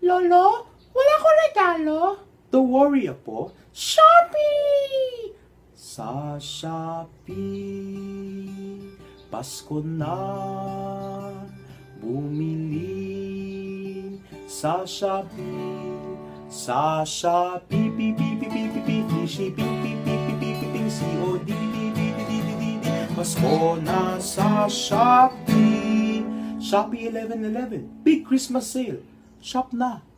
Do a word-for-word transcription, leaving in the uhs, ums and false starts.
Lolo, wala ko regalo. Don't worry, Apo. Shopee! Sa Shopee, Pasko na bumili. Sa Shopee, sa Shopee, pi pi pi pi pi pi pi shipping, pi pi pi pi pi pi C O D D D D D D D. Pasko na sa Shopee. Shopee eleven eleven, big Christmas sale. Shop na.